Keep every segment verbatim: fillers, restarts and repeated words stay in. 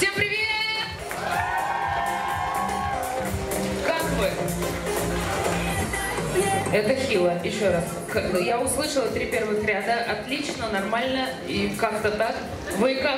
Всем привет! Как вы? Это Хила. Еще раз. Я услышала три первых ряда. Отлично, нормально и как-то так. Вы как?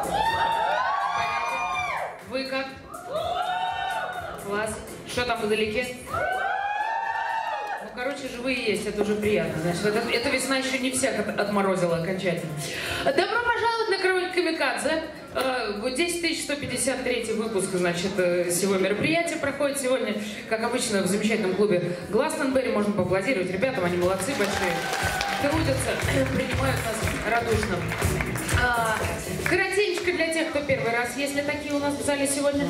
Вы как? Класс. Что там вдалеке? Ну, короче, живые есть, это уже приятно. Значит, это, эта весна еще не всех от, отморозила окончательно. Добро пожаловать на Король Камикадзе. десять тысяч сто пятьдесят третий выпуск, значит, всего мероприятия проходит сегодня, как обычно, в замечательном клубе Гластонберри. Можно поаплодировать ребятам, они молодцы большие. Трудятся, принимают нас радушно. А, коротенько для тех, кто первый раз. Есть ли такие у нас в зале сегодня?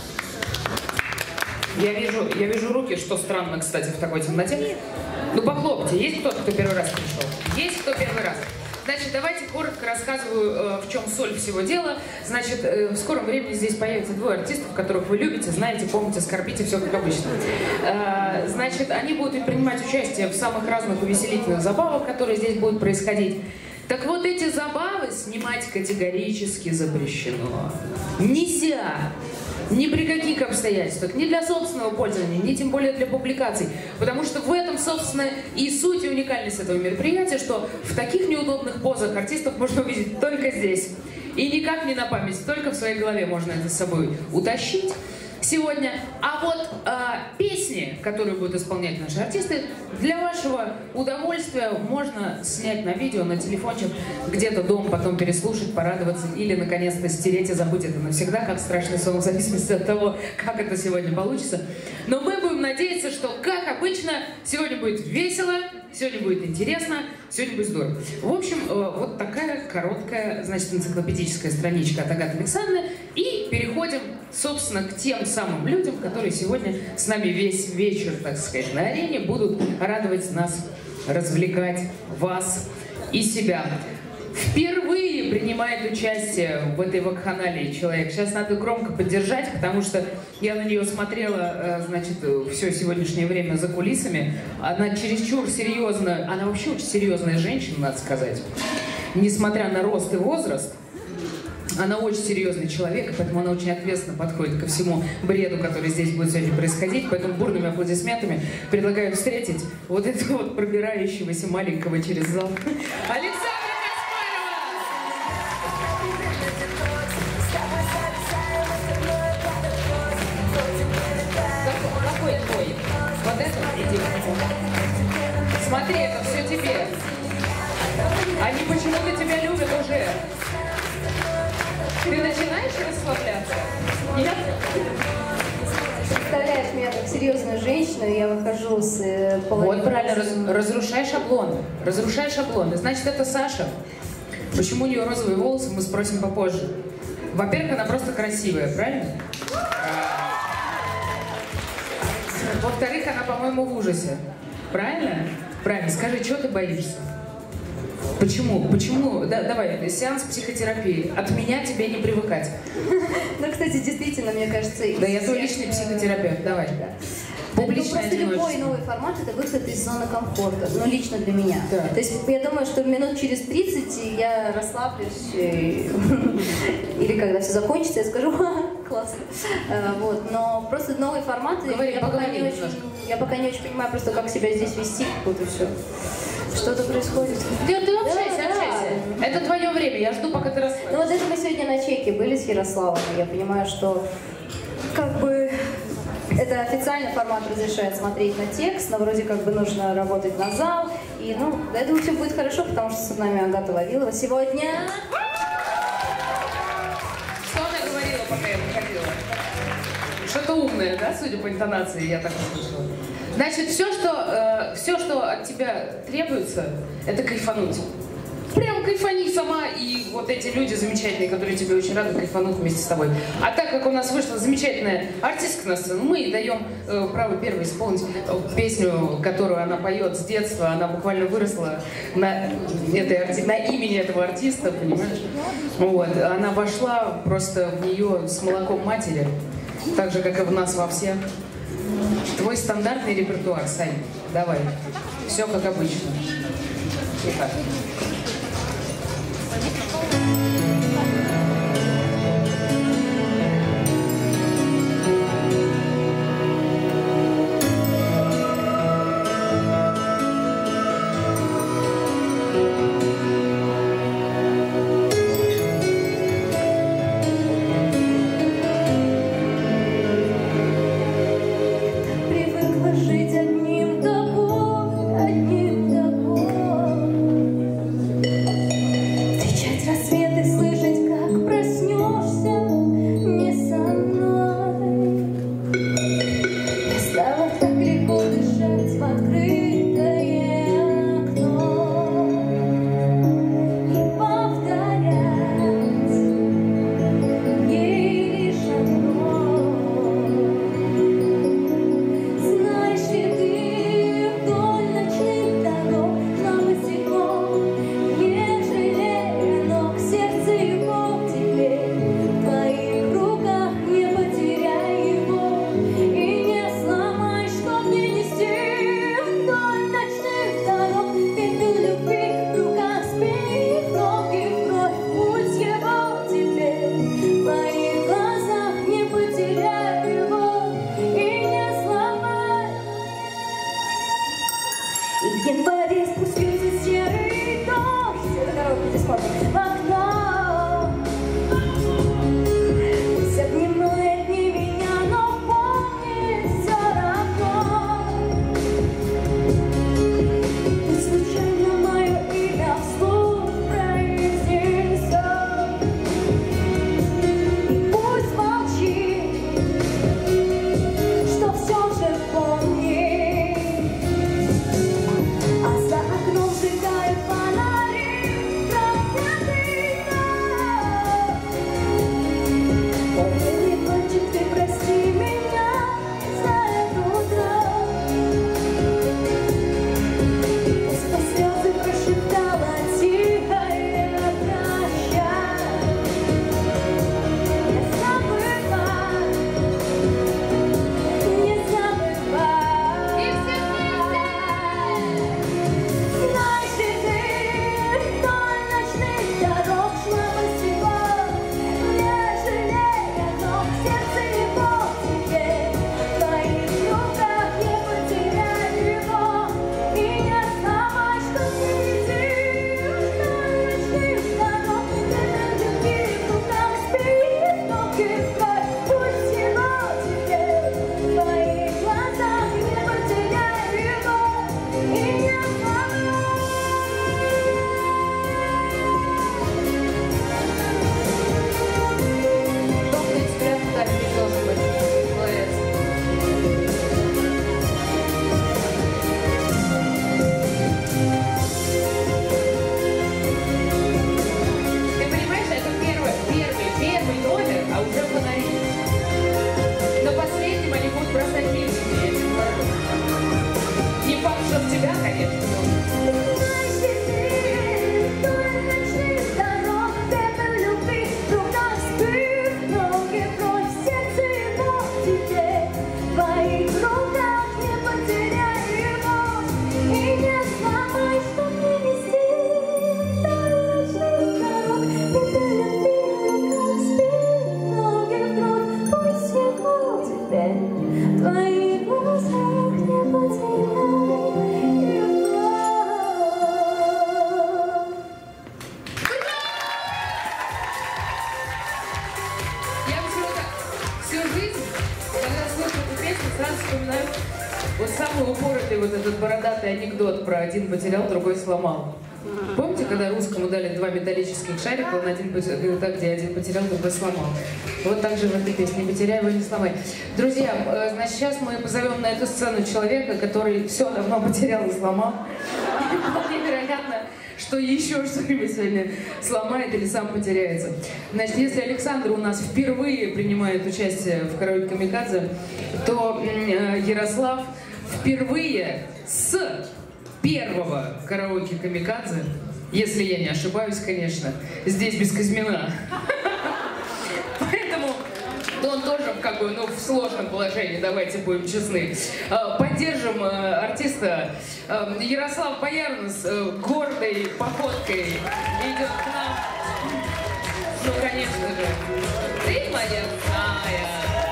Я вижу, я вижу руки, что странно, кстати, в такой темноте. Ну, похлопайте. Есть кто-то, кто первый раз пришел? Есть кто первый раз? Значит, давайте коротко рассказываю, э, в чем соль всего дела. Значит, э, в скором времени здесь появятся двое артистов, которых вы любите, знаете, помните, скорбите, все как обычно. Э, значит, они будут принимать участие в самых разных увеселительных забавах, которые здесь будут происходить. Так вот, эти забавы снимать категорически запрещено. Нельзя! Ни при каких обстоятельствах, ни для собственного пользования, ни тем более для публикаций. Потому что в этом, собственно, и суть и уникальность этого мероприятия, что в таких неудобных позах артистов можно увидеть только здесь. И никак не на память, только в своей голове можно это с собой утащить сегодня. А вот э, песни, которые будут исполнять наши артисты, для вашего удовольствия можно снять на видео, на телефончик, где-то дома, потом переслушать, порадоваться или, наконец-то, стереть и забыть это навсегда, как страшный сон, в зависимости от того, как это сегодня получится. Но мы будем надеяться, что, как обычно, сегодня будет весело, сегодня будет интересно, сегодня будет здорово. В общем, э, вот такая короткая, значит, энциклопедическая страничка от Агаты Александровны. И переходим, собственно, к тем самым людям, которые сегодня с нами весь вечер, так сказать, на арене будут радовать нас, развлекать вас и себя. Впервые принимает участие в этой вакханалии человек. Сейчас надо громко поддержать, потому что я на нее смотрела, значит, все сегодняшнее время за кулисами. Она чересчур серьезная, она вообще очень серьезная женщина, надо сказать. Несмотря на рост и возраст, она очень серьезный человек, и поэтому она очень ответственно подходит ко всему бреду, который здесь будет сегодня происходить. Поэтому бурными аплодисментами предлагаю встретить вот этого вот пробирающегося маленького через зал Александра Каспарова! Какой твой? Вот это? Иди. Смотри, это все тебе. Они почему-то тебя любят уже. Ты начинаешь расслабляться? Нет? Представляешь меня как серьезную женщину, и я выхожу с э, половиной... Вот правильно, раз, разрушай шаблоны. Разрушай шаблоны. Значит, это Саша. Почему у нее розовые волосы, мы спросим попозже. Во-первых, она просто красивая, правильно? Во-вторых, она, по-моему, в ужасе. Правильно? Правильно. Скажи, чего ты боишься? Почему? Почему? Да, давай, сеанс психотерапии. От меня тебе не привыкать. Ну, кстати, действительно, мне кажется... Да, я твой личный психотерапевт. Давай. Публичное одиночество. Ну, просто любой новый формат — это выход из зоны комфорта. Ну, лично для меня. Да. То есть я думаю, что минут через тридцать я расслаблюсь. И... Или когда все закончится, я скажу: классно. Вот. Но просто новый формат... Говори, я, пока не очень, я пока не очень понимаю, просто как себя здесь вести. Вот и все. Что-то происходит. Ты, ты общайся, да, общайся. Да. Это твое время, я жду, пока ты расслабишься. Ну вот это мы сегодня на чеке были с Ярославом. Я понимаю, что как бы это официальный формат разрешает смотреть на текст, но вроде как бы нужно работать на зал. И ну, я думаю, все будет хорошо, потому что с нами Агата Вавилова сегодня. Что она говорила, пока я выходила? Что-то умное, да, судя по интонации, я так услышала. Значит, все что, э, все, что от тебя требуется, это кайфануть. Прям кайфани сама, и вот эти люди замечательные, которые тебе очень рады, кайфанут вместе с тобой. А так как у нас вышла замечательная артистка на сцену, мы ей даем э, право первой исполнить э, песню, которую она поет с детства. Она буквально выросла на, этой арти... на имени этого артиста, понимаешь? Вот. Она вошла просто в нее с молоком матери, так же, как и в нас во всех. Твой стандартный репертуар, Сань, давай. Все как обычно. Итак. вспоминаю вот самый упоротый вот этот бородатый анекдот про один потерял, другой сломал. Помните, когда русскому дали два металлических шарика, он один потерял, так, где один потерял, другой сломал? Вот так же в этой песне «Не потеряй его, не сломай». Друзья, значит, сейчас мы позовем на эту сцену человека, который все давно потерял и сломал. Вполне вероятно, что еще что-нибудь сегодня сломает или сам потеряется. Значит, если Александр у нас впервые принимает участие в «Караоке Камикадзе», то Ярослав впервые с первого «Караоке Камикадзе», если я не ошибаюсь, конечно, здесь без Казьмина. Поэтому он тоже как бы, ну, в сложном положении, давайте будем честны. Поддержим артиста. Ярослав Боярнус гордой походкой идет к нам. Ну, конечно же, ты моя зная.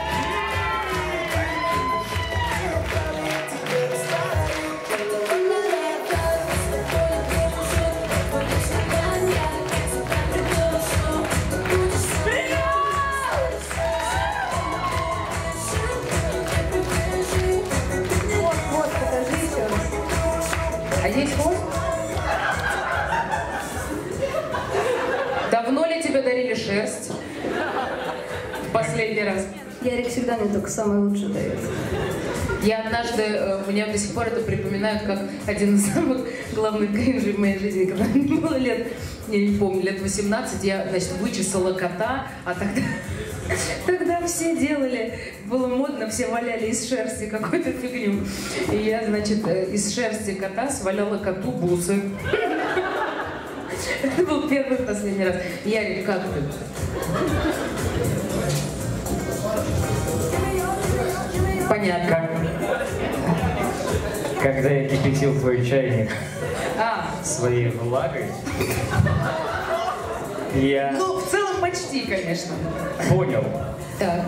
А есть хвост? Давно ли тебе дарили шерсть? В последний раз? Ярик всегда мне только самое лучшее дает. Я однажды, меня до сих пор это припоминают как один из самых главных кринжей в моей жизни, когда мне было лет, я не помню, лет восемнадцать, я, значит, вычесала кота, а тогда... Тогда все делали, было модно, все валяли из шерсти какую-то фигню. И я, значит, из шерсти кота сваляла коту бусы. Это был первый и последний раз. Ярик, как ты? Понятно. Как, когда я кипятил твой чайник а. своей влагой, я... Ну, в целом почти, конечно. Понял, так.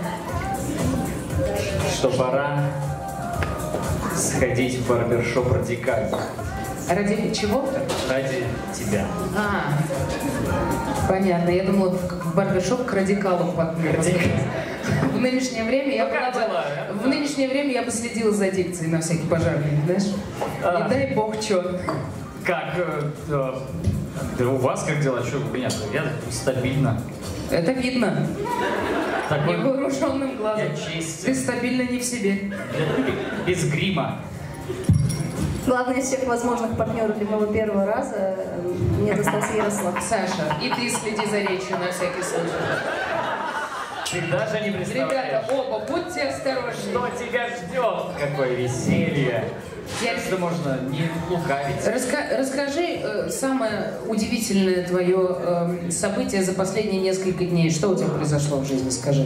что пора сходить в барбершоп радикально. Ради чего? Ради тебя. А, понятно. Я думала, в барбершоп к радикалу подмерзли. В нынешнее время я была бы... В нынешнее время я бы следила за дикцией на всякий пожарный, знаешь? А. Не дай бог, чё. Как? Э, э, да у вас как дела? Что у меня? Я стабильно. Это видно. Такой... Невооруженным глазом. Я честь. Ты стабильно не в себе. Без грима. Главное из всех возможных партнеров для моего первого раза мне достался Ярослав. Саша, и ты следи за речью на всякий случай. Ты даже не представляешь. Ребята, оба, будьте осторожны. Что тебя ждет? Какое веселье. Я... Что можно не лукавить. Раска... Расскажи э, самое удивительное твое э, событие за последние несколько дней. Что у тебя произошло в жизни, скажи.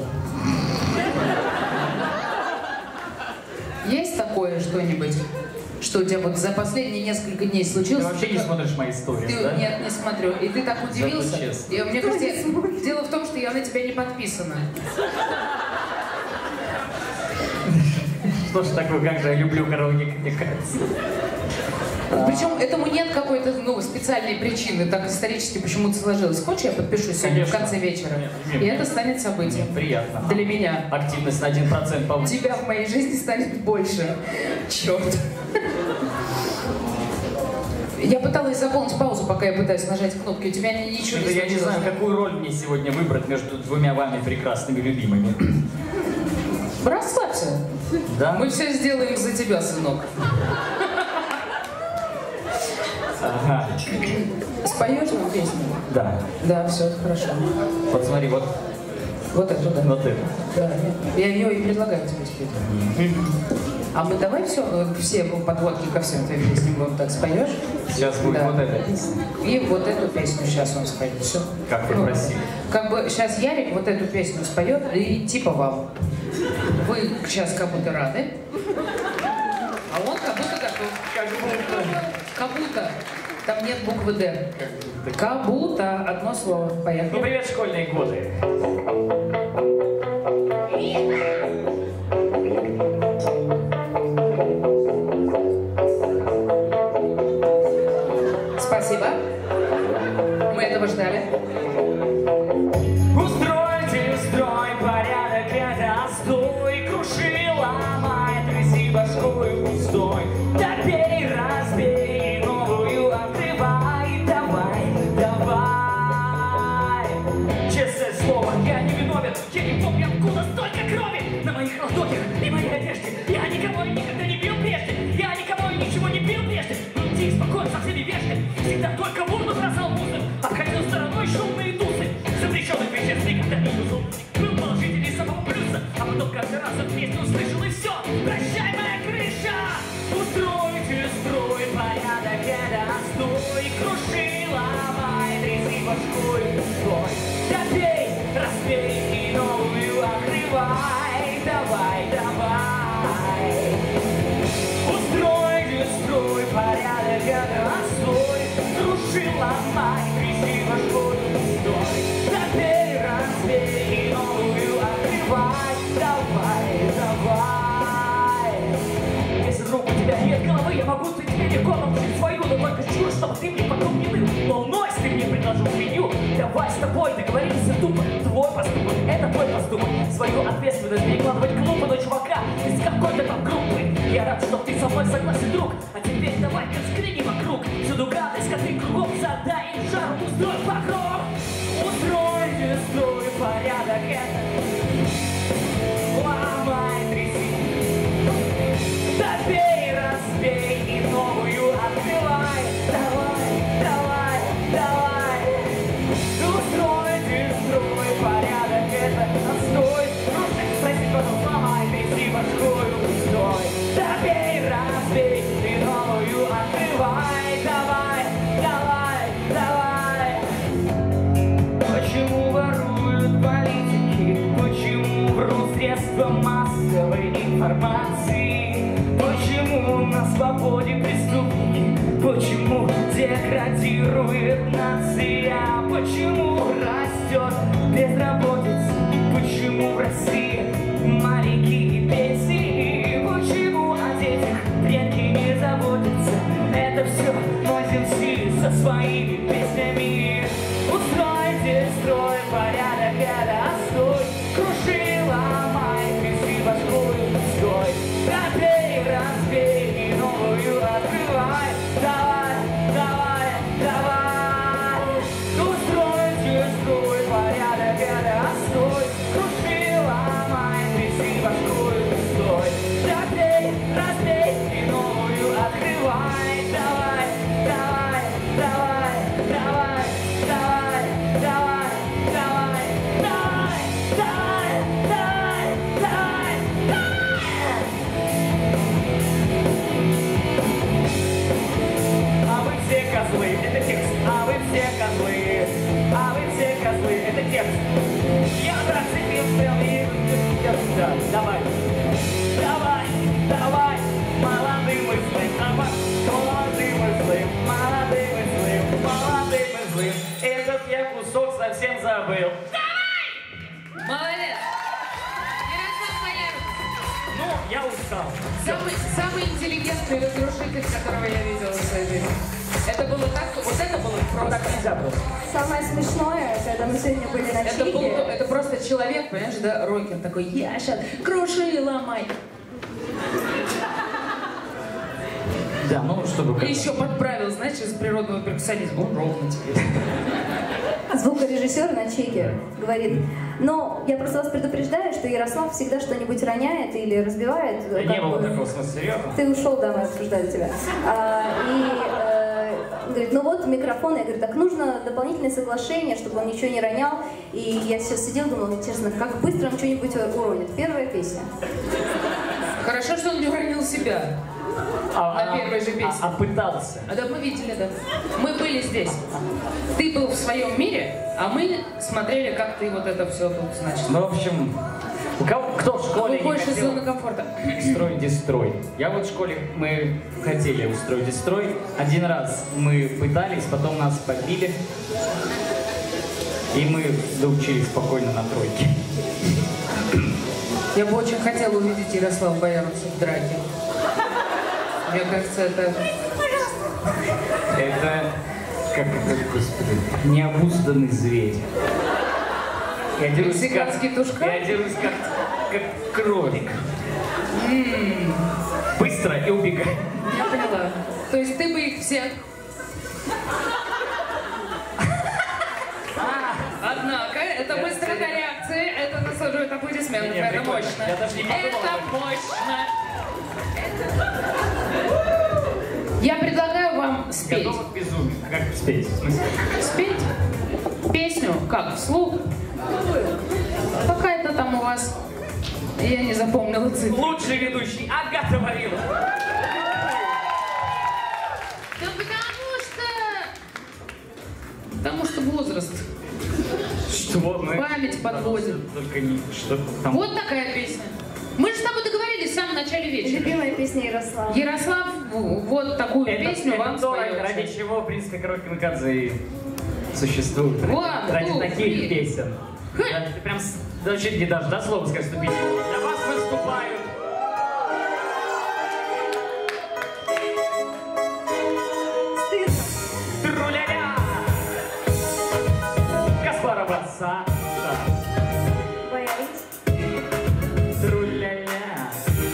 Есть такое что-нибудь, что у тебя вот за последние несколько дней случилось? Ты вообще не смотришь мои истории, ты... да? Нет, не смотрю. И ты так удивился? И, мне кажется, дело в том, что я на тебя не подписана. Что ж такое, как же я люблю караоке Камикадзе. Причем этому нет какой-то, ну, специальной причины, так исторически почему-то сложилось. Хочешь, я подпишусь сегодня в конце вечера? Нет, нет, и это станет событием. Приятно. Для меня. Активность на один процент повысится. Тебя в моей жизни станет больше. Черт. Я пыталась заполнить паузу, пока я пытаюсь нажать кнопки. У тебя ничего это не я не знаю, какую роль мне сегодня выбрать между двумя вами прекрасными любимыми. Расслабься. Да? Мы все сделаем за тебя, сынок. Ага. Споешь нам песню? Да. Да, все, хорошо. Вот смотри, вот. Вот это, да. Вот это. Да, я ее и предлагаю тебе спеть. А мы давай все, все подводки ко всем твоим песням будем так споешь? Сейчас будет да. вот эта песня. И вот эту песню сейчас он споет. Все. Как вы ну, просили. Как бы сейчас Ярик вот эту песню споет и типа вам. Вы сейчас как будто рады, а он как будто готов. Как будто. Как будто. Там нет буквы «Д». Как будто. Одно слово. Поехали. Ну, привет, школьные годы. Спасибо. Мы этого ждали. Устройте строй, порядок, это стой, круши, ломай, тряси. разбей и новую открывай. Давай, давай. Устрой, дестрой, порядок, это отстой. Круши, ломай, тряси башкой, стой. Забей, разбей и новую открывай. Давай, давай. Если вдруг у тебя нет головы, я могу ты тебе легко научить свою, но только чур, чтобы ты мне потом не ныл. Волнуйся, ты мне предложил меню. Давай с тобой договоримся тупо. Твой поступок, это твой поступок. Свою ответственность перекладывать глупо, но чувака из какой-то там группы. Я рад, что ты со мной согласен, друг. А теперь давай-ка взгляни вокруг. Всюду гадость, как ты кругом, задай им жару, устрой покров. Устрой, устрой порядок, это ломай, тряси. Забей, разбей и новую открывай. Давай, давай, давай. Устрой, устрой порядок, это отстой. Прости, пожалуйста, ломай, тряси башкой, устрой. Забей, разбей и новую открывай. Давай, давай, давай. Почему воруют политики? Почему врут средства массовой информации? Почему на свободе преступники? Почему деградирует нация? Почему растет безработица? Почему в России маленькие пенсии? Почему о детях предки не заботятся? Это все носим си со своими песнями. Устройте, строй порядок, это отстой. Круши, ломай, тряси башкой, стой. Разбей, разбей и новую открывай. Давай, давай, давай. Устройте, строй порядок, это отстой. Круши, ломай, тряси башкой, стой. Разбей, разбей и новую открывай. Давай, давай, давай, давай, давай, давай, давай, давай, давай, давай, давай, давай. А вы все козлы, это текст. А вы все козлы, а вы все козлы, это текст. Я зацепился и... Да, давай, давай, давай, молодые мысли, давай, молодые мысли, молодые мысли, молодые мысли. Этот я кусок совсем забыл. Молодец! Ярослав Бояров. Ну, я устал. Самый, самый интеллигентный разрушитель, которого я видела в своей жизни. Это было так, вот это было просто. Так нельзя просто. Самое смешное, когда мы сегодня были на Это, был, чеке. это просто человек, понимаешь, да, Рокин такой, я сейчас круши и ломай. Да, ну чтобы... И еще подправил, знаешь, из природного перкуссионизма. Он ровно теперь. Звукорежиссер на чеке говорит, но я просто вас предупреждаю, что Ярослав всегда что-нибудь роняет или разбивает. Да как не было бы. такого, в смысле, серьезно? Ты ушел, да, мы обсуждали тебя. А, и э, он говорит, ну вот микрофон. Я говорю, так нужно дополнительное соглашение, чтобы он ничего не ронял. И я сейчас сидела, думала, честно, как быстро он что-нибудь уронит. Первая песня. Хорошо, что он не уронил себя. А, На первой же песне. А, а пытался. А да, мы видели, да. Мы были здесь. Ты был в своем мире, а мы смотрели, как ты вот это все тут, значит. Ну, в общем, у кого, кто в А школе вы не больше хотел зоны комфорта. строить дестрой? Я вот в школе, мы хотели устроить дестрой. Один раз мы пытались, потом нас побили. И мы доучились спокойно на тройке. Я бы очень хотела увидеть Ярослава Бояровца в драке. Мне кажется, это... Это, как это, господи, необузданный зверь. Я дерусь Мексиканский как, тушкан? я дерусь как, как кролик. М-м, Быстро и убегай. я поняла. То есть ты бы их всех... Однако, это быстрая реакция, это заслуживает аплодисментов, Не, не, это прикольно. мощно. Я даже не подумал Это об этом. мощно. Я предлагаю вам спеть. Готова к безумию. Как спеть? В смысле? Спеть песню, как, вслух? Какая-то там у вас, я не запомнила цифру. Лучший ведущий Агата Вавилова. Да потому что... Потому что возраст. Что? Мы... Память подводит. Только не... Что там? Вот такая песня. Мы же с тобой договорились в самом начале вечера. Любимая песня Ярослава. Ярослав вот такую это, песню это вам то, споет. ради чего, в принципе, Караоке Камикадзе и существует. One, ради two, таких three. песен. Да, ты прям с- да, чуть не даже до слова скажешь вступить. Для вас выступают. Стыдно. Труляля! Каспарова Саша. Боялись? Труляля.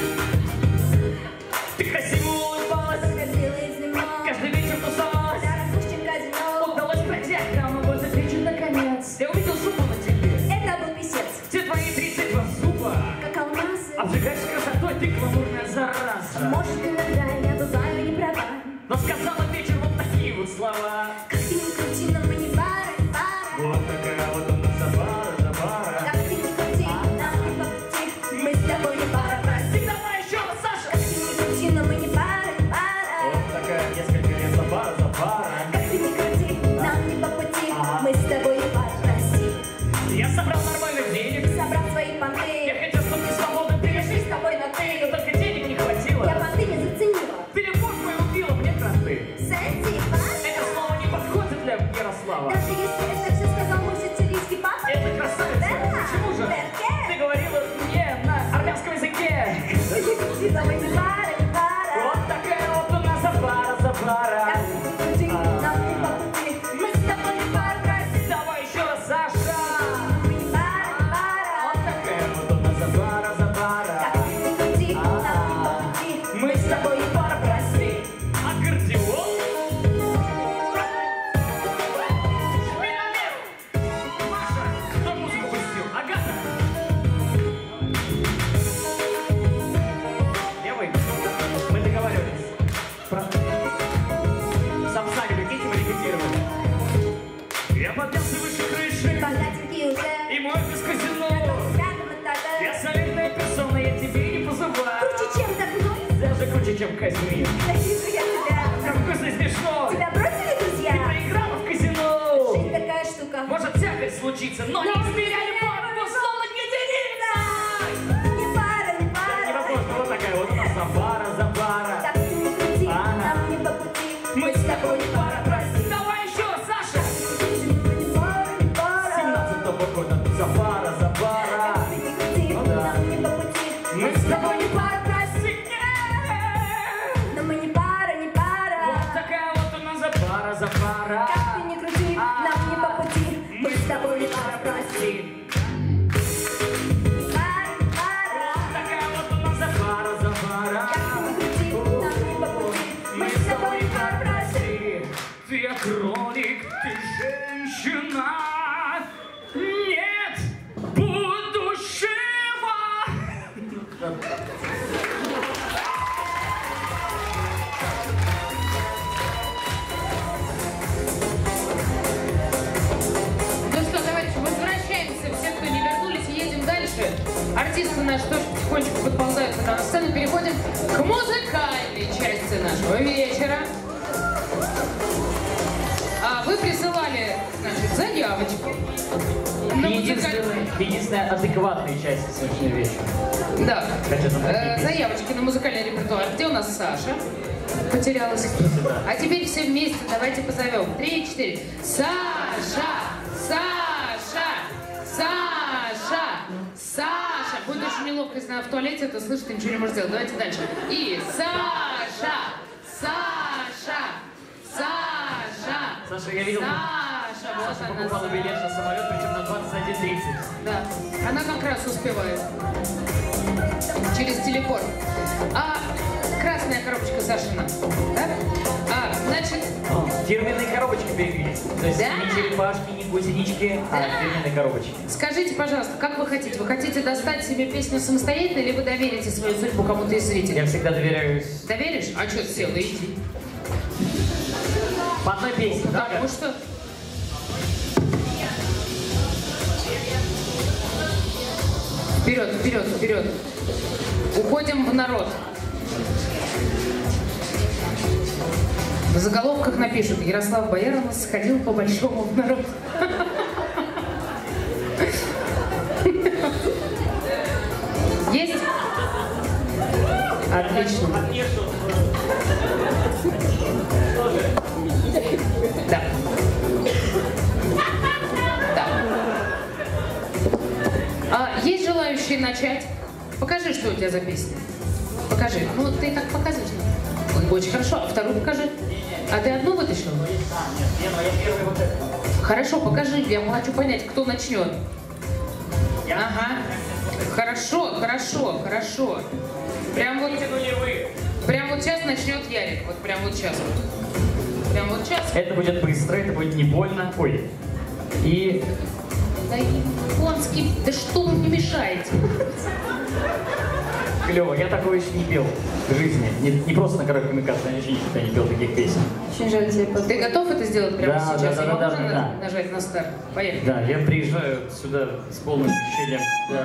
Ты красиво улыбалась, Ходила из него. каждый вечер тусовалась. Да, распущен казино. Удалось пройти охрану, вот этот вечер наконец. Я увидел шубу на тебе. Это был писец. Все твои тридцать два зуба. Как алмазы. Обжигаешь красотой, ты гламурная зараза. Может, иногда я бываю не права. Но сказала вечер вот такие вот слова. Как ты не крути, но мы не пара, не пара. Вот такая вот у нас забара, забара. Как ты не крути, нам не по пути. Мы с тобой не пара, прости. Ты давай еще раз, Саша. Как ты не крути, но мы не пара, не пара. Вот такая несколько лет забара, забара. Как ты не крути, нам не по пути. Мы с тобой не пара, прости. Я собрал нормальных денег. Собрал свои Я понты. хотел, чтобы ты свободно Перешли перешли, с тобой на но ты. только денег не хватило. Я понты не заценила. Ты любовь мою убила, мне кранты. Сэнси, Это слово не подходит для Ярослава. даже если это все сказал мой сицилийский папа. Это красавица. Да. Почему же? Перке. Ты говорила мне на армянском языке. Как ты не крути, но мы не пара, не пара. Вот такая вот у нас забара, забара. Как ты не крути, нам не по пути. Мы с тобой не пара, прости. Давай еще раз, Саша. Мы не пара, не пара. Вот такая вот у нас забара, забара. Как ты не крути, нам не по пути. Мы с тобой не пара, прости. Аккордеон. Шпиномет. Маша, кто музыку пустил? Агата. Левый. Мы договаривались. Про... Сам сами прикиньте, мы репетировали. Я поднялся выше крыши. Богатенький уже. И мой без казино. Рядом этаже. Я солидная персона, я тебе не позываю. Круче, чем давно. Даже круче, чем Казимир. Ненавижу я тебя. Как вкусно и смешно. Тебя бросили друзья? Ты проиграла в казино. Жизнь такая штука. Может всякое случиться, но не измеряли папу, словно единица. Не пара, не Да, пара. невозможно, вот такая вот у нас забара, забара. Как ты не крути, Ага. нам не по пути. Мы с тобой не пара, прости. Давай еще, Саша. Не пара, не пара. семнадцатого года забара, забара. Как ты не крути, Ну да. нам не по пути. Мы с тобой не пара, прости. Но мы не пара, не пара. Вот такая вот у нас забара, забара. Как ты не крути, нам не по пути. Мы с тобой не пара, прости. Пара, не пара. Такая вот у нас забара, забара. Как ты не крути, нам не по пути. Мы с тобой не пара, прости. Ты кролик, ты женщина. Нет будущего. Ну что, товарищи, возвращаемся. Все, кто не вернулись, едем дальше. Артисты наши тоже потихонечку подползают на сцену. Переходим к музыкальной части нашего вечера. А вы присылали, значит, заявочку на музыкальную... Единственная, единственная адекватная часть сегодняшнего вечера. Да. Хотя там Э, такие заявочки на музыкальный репертуар. Где у нас Саша? Потерялась. А теперь все вместе давайте позовем. Три, четыре. Саша! Саша! Саша! Саша! Будет очень неловко, если она в туалете это слышит, ты ничего не можешь сделать. Давайте дальше. И Саша! Саша! Саша! Саша, я видел, Саша! Вот Саша она. покупала билет на самолет, причем на двадцать один тридцать. Да, она как раз успевает. Через телепорт. А красная коробочка Сашина, да? А, значит, Фирменные коробочки появились. То есть Да? не черепашки, не гусенички, а фирменные коробочки. скажите, пожалуйста, как вы хотите? Вы хотите достать себе песню самостоятельно, или вы доверите свою судьбу кому-то из Я зрителей? всегда доверяюсь Доверишь? А что, сел, да иди. по одной песне, да? Потому что... Вперед, вперед, вперед. Уходим в народ. В заголовках напишут: Ярослав Бояринов сходил по большому в народ. Отлично. Да. Да. А, есть желающие начать? Покажи, что у тебя за песня. Покажи. Ну, ты так показываешь. Очень хорошо. А вторую покажи. А ты одну вытащил? Хорошо, покажи. Я хочу понять, кто начнет. Ага. Хорошо, хорошо, хорошо. Прям вот, прям вот сейчас начнет Ярик. Вот прям вот сейчас. Прям вот сейчас. Это будет быстро, это будет не больно. Ой. И... Да японский, да что вы мне мешаете? Клево, я такого еще не пел в жизни. Не, не просто на короткой коммуникации, я еще никогда не пел таких песен. Очень жаль тебе. Ты готов это сделать прямо Да, сейчас? да, Я да, могу да, же да, на- да. нажать на старт? Поехали. Да, я приезжаю сюда с полным ощущением. Да.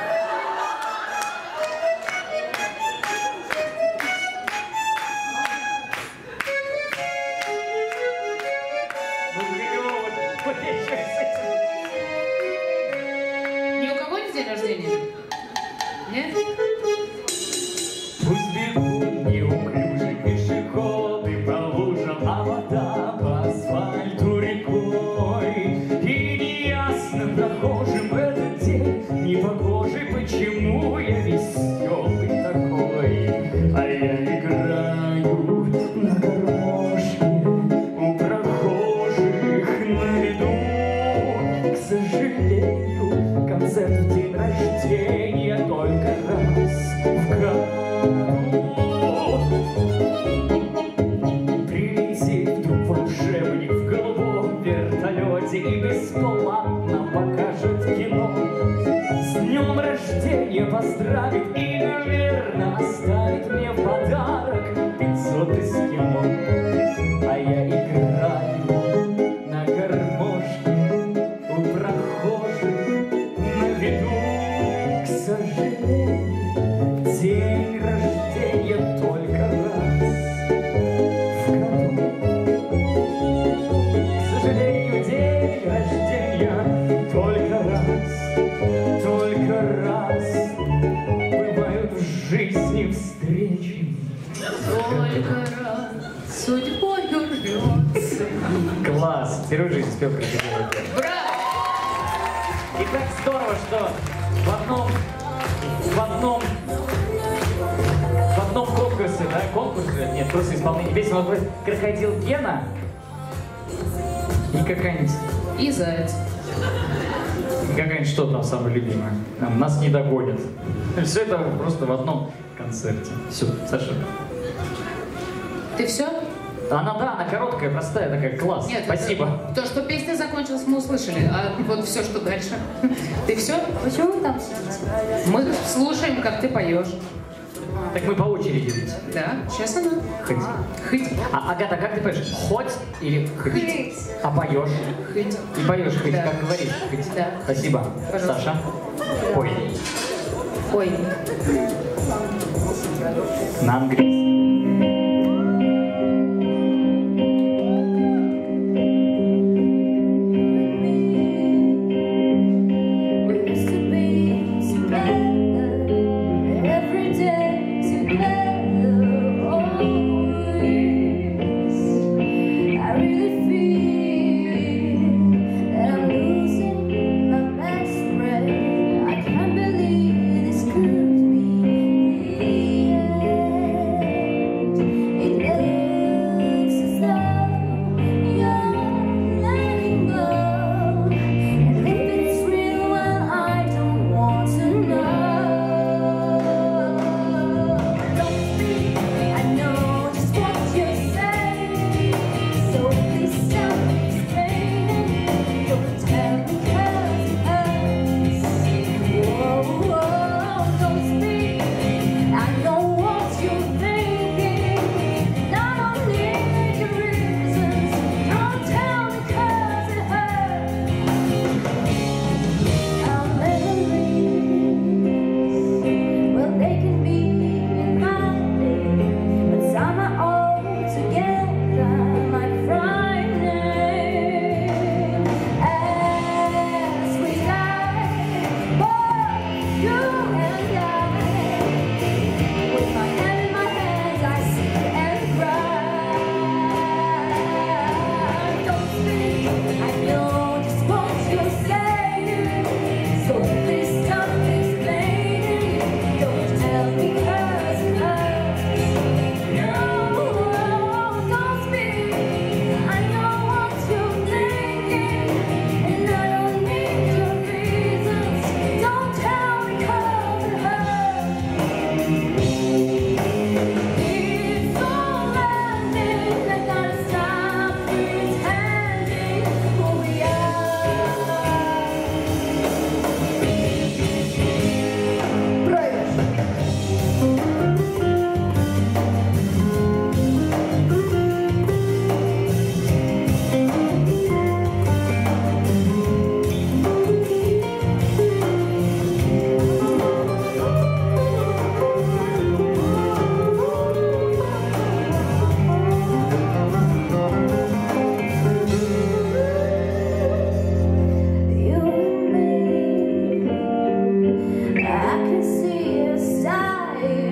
Ну, клево, вот я сейчас с этим. Ни у кого нет день рождения? Нет? Пусть бегут неуклюжие пешеходы по лужам, а вода по асфальту рекой. И неясно прохожим этот день непогожий, почему я веселый такой. А я играю на гармошке у прохожих на виду. К сожалению, концерт в день рождения только раз в году. Прилетит вдруг волшебник в голубом вертолете и бесплатно покажет кино. С днем рождения поздравит и, наверное, оставит мне в подарок пятьсот эскимо. А я играю на гармошке у прохожих на виду. К сожалению, день рождения только раз в году. К сожалению, день рождения только раз, только раз бывают в жизни встречи. Только раз судьбою рвется. Класс! Впервые в жизни спел красиво. Браво! И так здорово, что в одном, в одном, в одном конкурсе, да, конкурсе, нет, просто исполнение песен, вот крокодил Гена и какая-нибудь, И заяц. какая-нибудь что там самое любимое. Нам, нас не догонят. Все это просто в одном концерте. Все, Саша. Ты все? Она, да, она короткая, простая такая, класс. Нет, Спасибо. это- то, что песня закончилась, мы услышали. А вот все, что дальше. Ты все? Почему вы там сидите? Мы слушаем, как ты поешь. Так мы по очереди ведь. Да, сейчас она. Хоть. Хыть. А, Агата, как ты поешь? Хоть или хоть? Хыть. А поешь? Хыть. И поешь хоть, Да. как говоришь. Хоть. Да. Спасибо. Пожалуйста. Саша. Ой. Ой. На английском. We used to be together, every day together, always. I really feel that I'm losing my best friend. I can't believe this could be the end.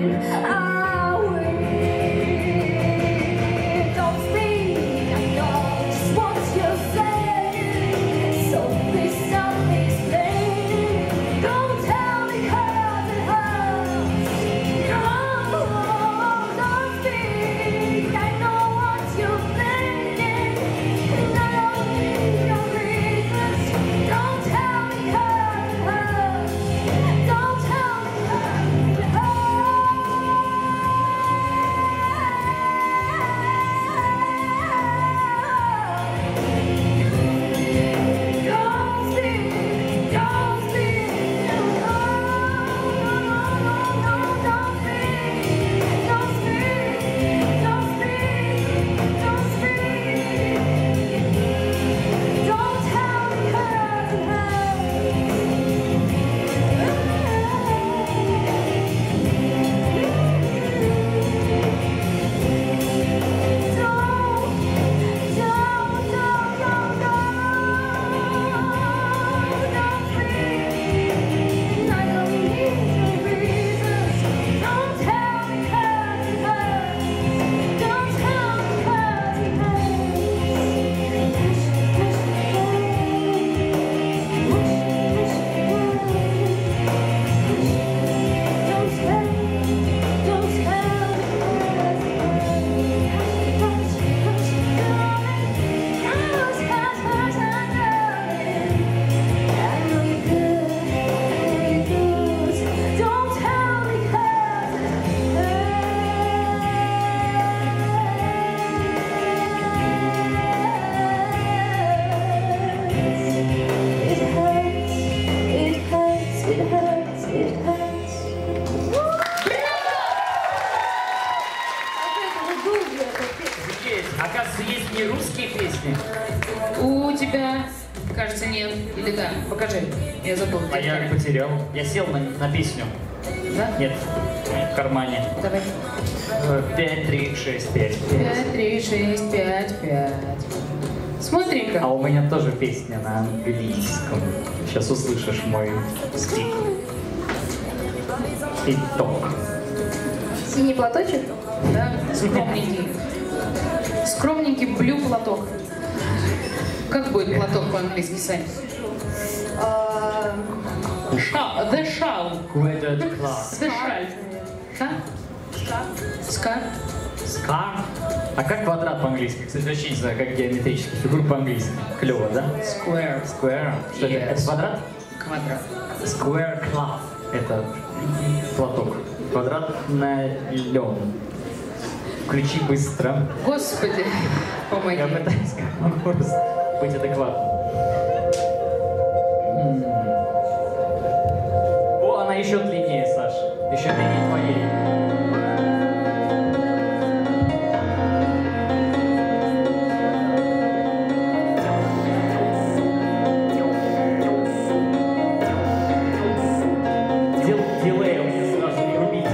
Оказывается, есть не русские песни. У тебя, кажется, нет. Или да? Покажи. Я забыл. А я потерял. Я сел на, на песню. Да? Нет, в кармане. Давай. Пять, три, шесть, пять. Пять, три, шесть, пять, пять. Смотри-ка. А у меня тоже песня на английском. Сейчас услышишь мой стих. Итог. Синий платочек? Да, скромненький. Скромненький блю платок. Как будет платок по-английски, Сань? А, Шал, the shall. Wedded class. The shall. Да? Скар. Scar. А как квадрат по-английски? Кстати, вообще не знаю, как геометрические фигуры по-английски. Клево, да? Square. Square. Что Yes. это? Это квадрат? Квадрат. Square cloth. Это платок. Квадратный. Включи быстро. Господи, помоги. Я пытаюсь как могу быть адекватным. М. О, она еще длиннее, Саша. Еще длиннее твоей. Дилей у меня сразу не рубите.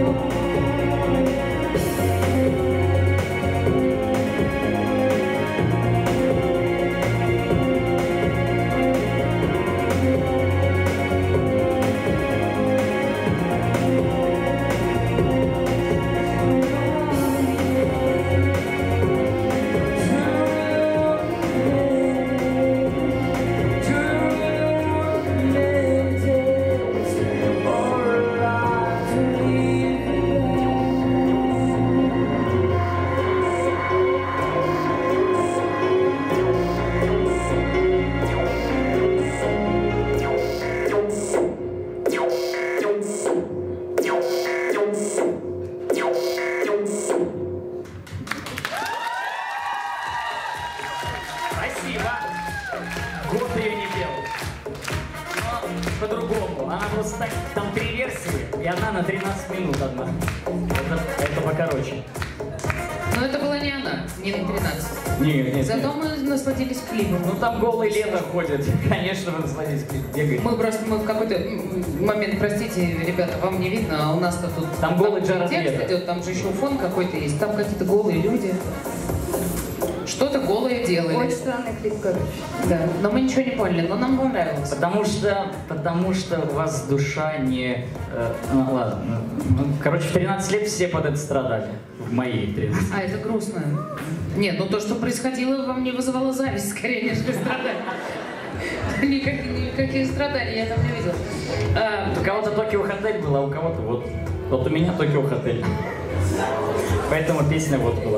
Спасибо. Год ее не пел. Но по-другому. Она просто так, там три версии, и одна на тринадцать минут одна. Это, это покороче. Но это была не она, не на тринадцать. Нет, нет, Зато нет. мы насладились клипом. Ну там голые лето ходят. Конечно, вы насладились клипом. Бегает. Мы просто мы в какой-то момент, простите, ребята, вам не видно, а у нас-то тут Там голый Джаред текст Лето. идет, там же еще фон какой-то есть, там какие-то голые люди. Что-то голое делали. Очень странный клип, короче. Да, но мы ничего не поняли, но нам понравилось. Потому что, потому что у вас душа не... э, ну, ладно. Ну, короче, в тринадцать лет все под это страдали. В моей тринадцать. А, это грустно. Нет, ну то, что происходило, во мне вызывало зависть, скорее, нежели страдания. Никак, никаких страданий я там не видела. А, У кого-то Токио Хотель был, а у кого-то вот... Вот у меня Токио Хотель. Поэтому песня вот была.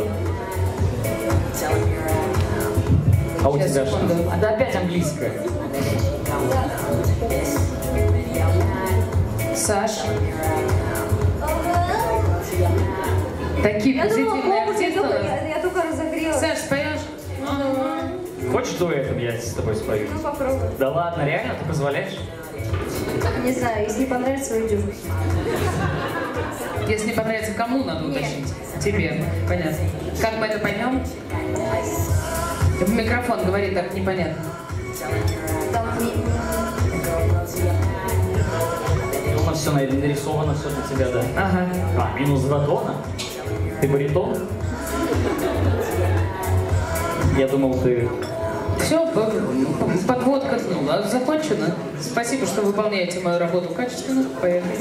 А у Сейчас, тебя секунду. что? А да опять английская. Саш. Такие Я думала, позитивные конкурс, я артисты. только, я, я только разогрелась. Саш, споешь? Хочешь дуэтом я с тобой спою? Ну, попробуй. Да ладно, реально, ты позволяешь? Не знаю, если не понравится, уйдем. Если не понравится, кому надо уточнить? Тебе. Понятно. Как мы это поймем? В микрофон говори так непонятно. Там не- У нас все нарисовано, все для тебя, да? Ага. А, минус два тона? Ты баритон? Я думал, ты... Все, подводка ну, закончена. Спасибо, что выполняете мою работу качественно. Поехали.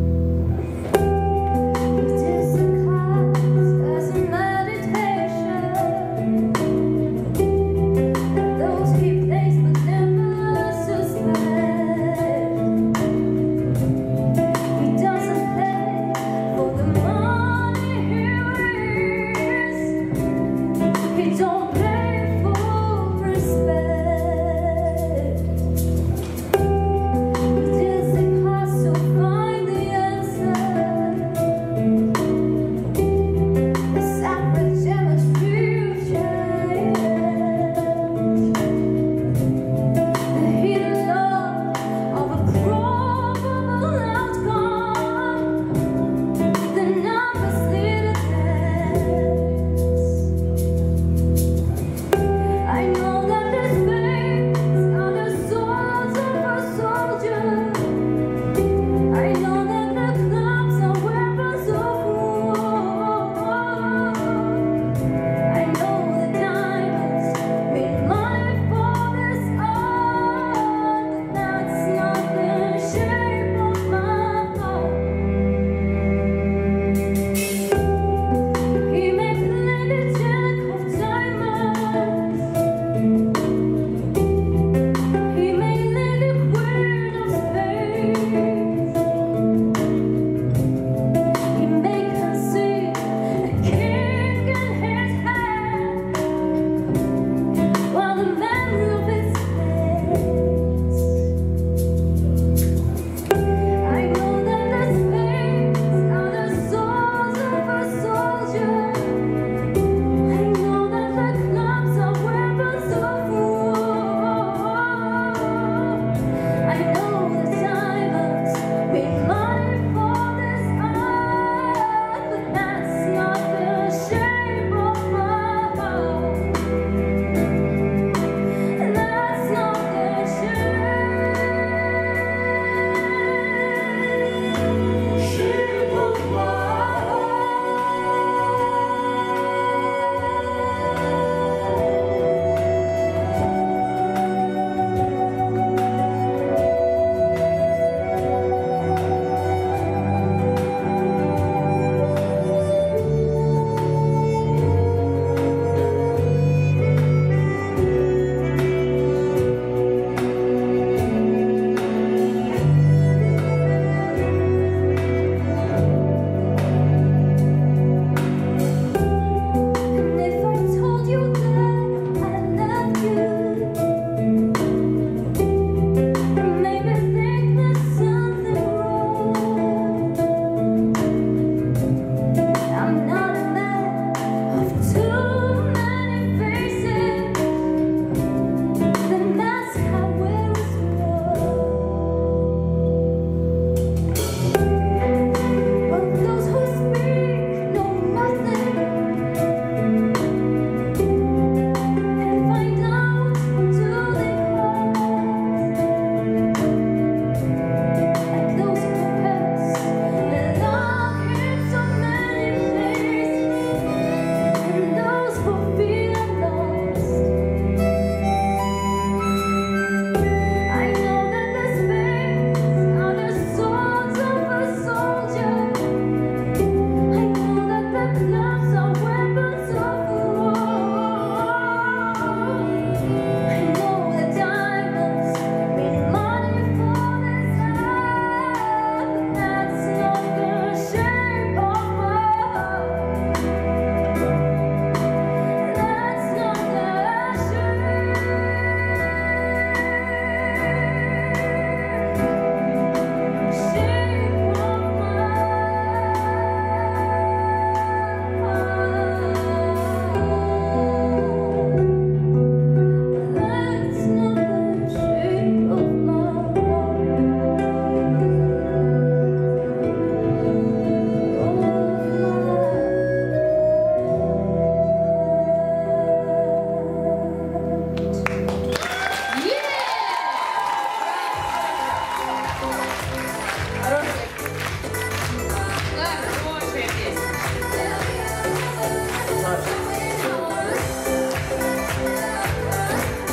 As a meditation.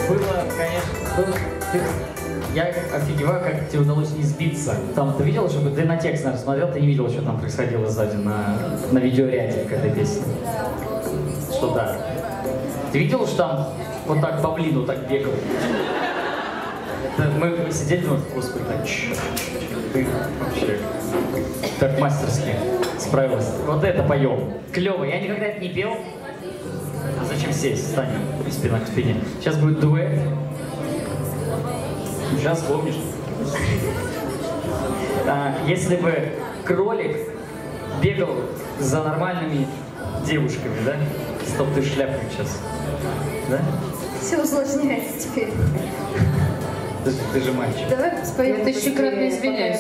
Было, конечно, было... Ты... Я офигеваю, как тебе удалось не сбиться. Там ты видел, чтобы ты на текст, наверное, смотрел, ты не видел, что там происходило сзади на, на видеоряде к этой песне? Что да? Ты видел, что там вот так по блину так бегал? Это мы сидели, думали, господи, так, чё, ты вообще так мастерски справилась. Вот это поем. Клево. Я никогда это не пел. А зачем сесть? Станем спина к спине. Сейчас будет дуэт. Сейчас помнишь. А, если бы кролик бегал за нормальными девушками, да? Стоп, ты шляпник сейчас. Да? Все усложняется теперь. Ты, ты же мальчик. Давай споем. Я тысячекратно извиняюсь.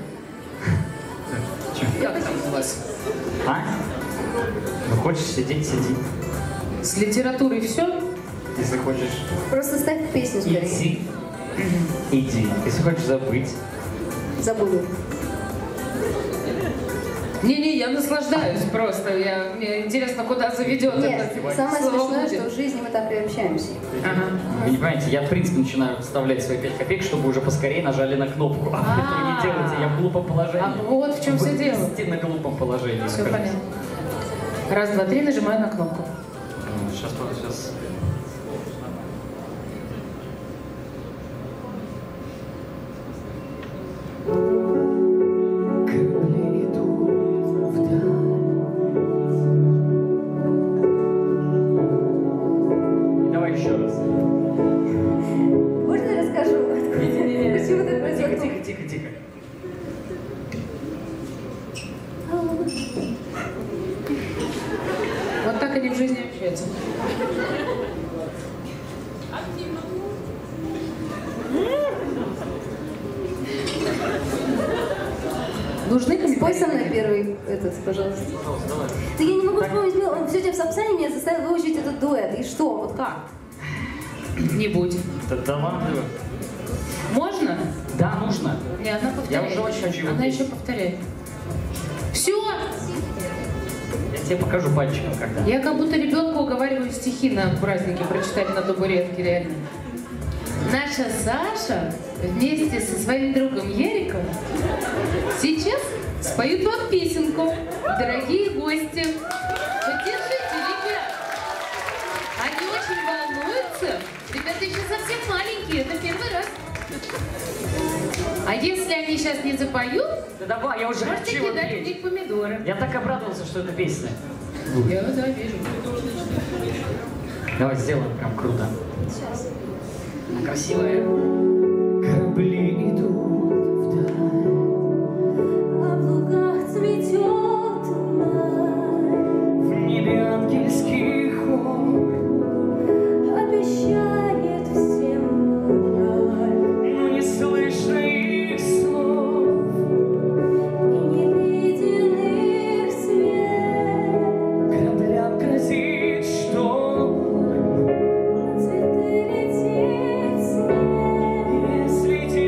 Как там у вас? А? Ну хочешь сидеть, сиди. С литературой все? Если хочешь Просто ставь песню скорее. иди, иди. Если хочешь забыть. Забуду. Не-не, я наслаждаюсь просто. Я, мне интересно, куда заведет Нет, это. самое Слово смешное, будет. что в жизни мы так и общаемся. Ага. Вы не понимаете, я в принципе начинаю вставлять свои пять копеек, чтобы уже поскорее нажали на кнопку. А вы этого не делаете, я в глупом положении. А вот в чем все дело. Вы на глупом положении. Все понятно. Раз, два, три, нажимаю на кнопку. Сейчас, сейчас. Давай еще раз. Можно я расскажу? Почему так происходит? Тихо, тихо, тихо. Вот так они в жизни общаются. Нужны Спой комментарии? со мной первый этот, пожалуйста. Пожалуйста, давай. Да я не могу вспомнить, он все тебе в Сапсане меня заставил выучить этот дуэт. И что? Вот как? Не будь. Да, да ладно. Можно? Да, нужно. Не, она повторяет. Я уже очень хочу его Она петь. еще повторяет. Все! Я тебе покажу пальчиком когда. Я как будто ребенку уговариваю стихи на празднике прочитать на табуретке, реально. Наша Саша вместе со своим другом Яриком сейчас споют вам песенку. Дорогие гости, поддержите, ребят. Они очень волнуются. Ребята еще совсем маленькие, это первый раз. А если они сейчас не запоют, Да давай, я уже можете хочу его кидать в петь. них помидоры. Я так обрадовался, что это песня. Я, да, вижу. Давай сделаем прям круто. Сейчас. Она красивая. Корабли идут вдаль. А в лугах цветет май, В небе ангельский хор. обещает всем рай. Но не слышно их слов. И не виден их свет. Кораблям грозит шторм. На цветы летит снег. Если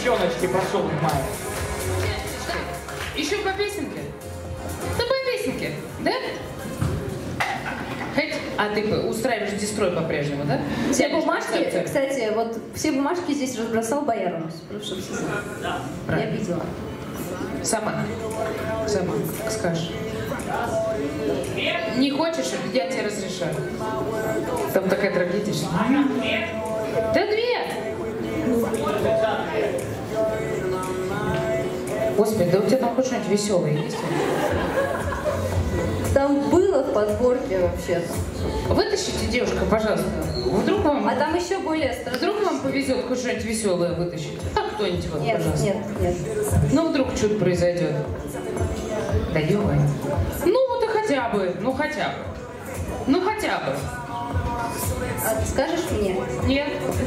девчоночки, прошу внимания. Еще по песенке? Да по песенке, да? Хоть... А ты устраиваешь дестрой по-прежнему, да? Все Тянешь бумажки, концепцию? кстати, вот все бумажки здесь разбросал Боярунус. Просто чтобы все знали. Я Правильно. видела. Сама. Сама, как скажешь. Не хочешь, я тебе разрешаю. Там такая трагедия. Да две! Господи, да у тебя там хоть что-нибудь веселое есть? Там было в подборке вообще-то. Вытащите, девушка, пожалуйста. Вдруг вам, А там еще более страшно. вдруг вам повезет хоть что-нибудь веселое вытащить. А кто-нибудь вот, Нет, пожалуйста. нет, нет. Ну, вдруг чудо произойдет. Да ё-моё. Ну, вот и хотя бы, ну хотя бы. Ну, хотя бы. А ты скажешь мне? Нет.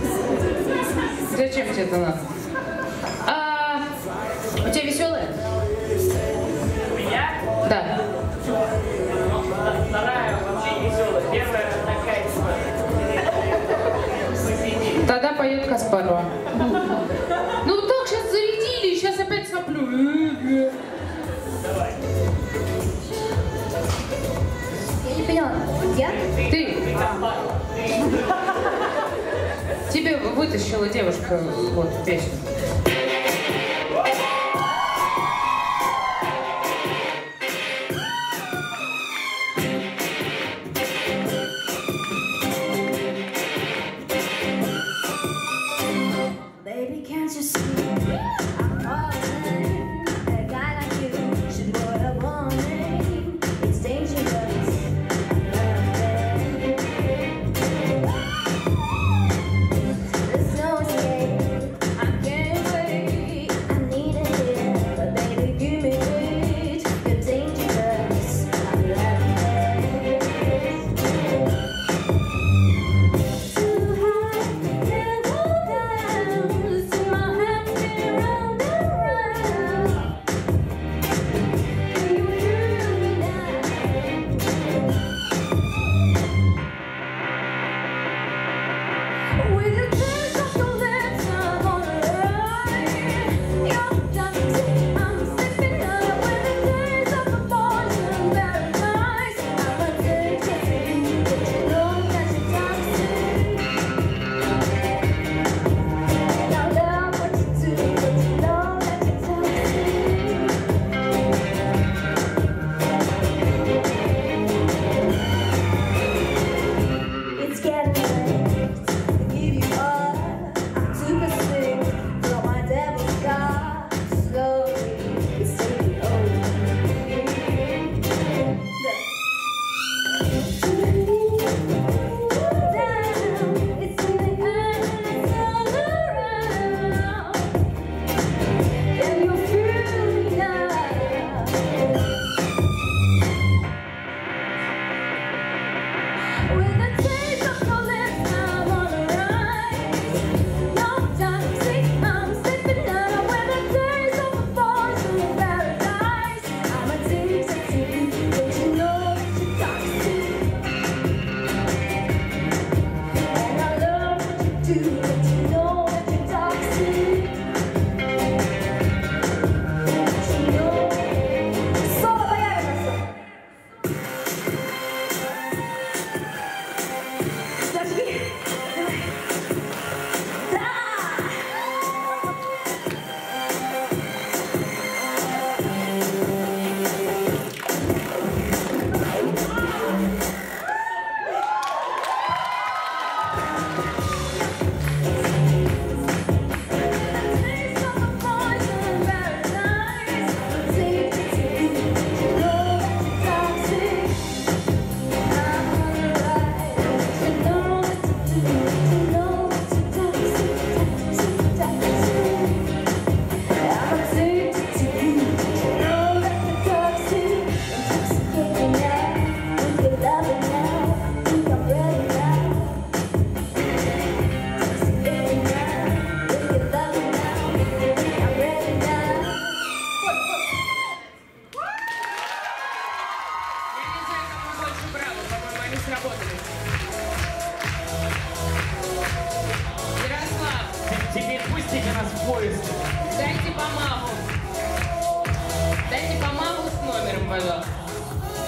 Зачем тебе это надо? А, у тебя веселая? Меня? Да. Вторая вообще не веселая. Первая такая типа. Тогда поет Каспарова. Ну так, сейчас зарядили, сейчас опять соплю. Давай. Я не поняла. Я? Ты. Тебе вытащила девушка вот песню. Baby, can't you see? I'm falling. A guy like you should put a warning. It's dangerous. There's no escape. I can't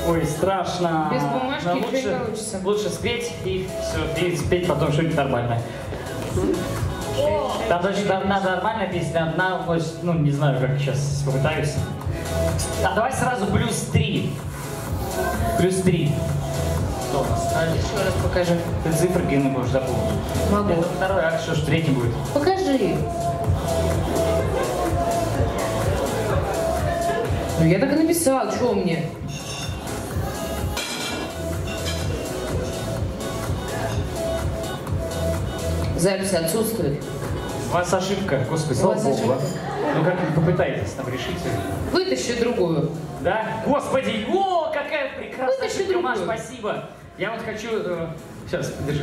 Ой, страшно. Без бумажки Но ничего не лучше, получится. лучше спеть и все, и спеть потом что-нибудь нормальное. Там даже одна нормальная песня, одна, ну не знаю, как сейчас попытаюсь. А давай сразу плюс три. Плюс три. Что у нас? Еще раз покажи. Ты цифры не можешь запомнить. Могу. Это второй акт, что ж третий будет? Покажи. Ну я так и написал, что мне? Запись отсутствует. У вас ошибка, господи, слава богу. А? Ну как вы попытаетесь там решить? Вытащи другую. Да? Господи, о, какая прекрасная Вытащи ошибка, Маш, другую. спасибо. Я вот хочу... Э, сейчас, подержи.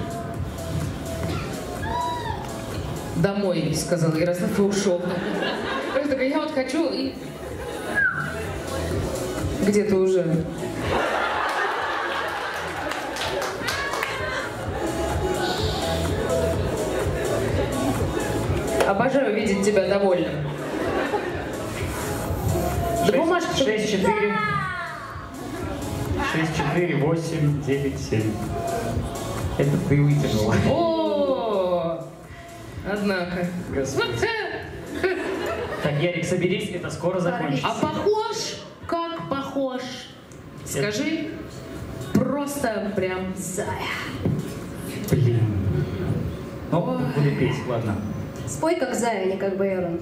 Домой, сказал Ярослав и ушел. Я такая, я вот хочу и... Где ты уже? Обожаю видеть тебя довольным. Да бумажка... шесть, четыре. шесть, четыре, восемь, девять, семь. Это ты вытянула. О, однако. Господи. Так, Ярик, соберись, это скоро закончится. А похож? Как похож? Скажи. Просто прям зая. Блин. Ну, буду петь, ладно. Спой как Зая, не как Байрон.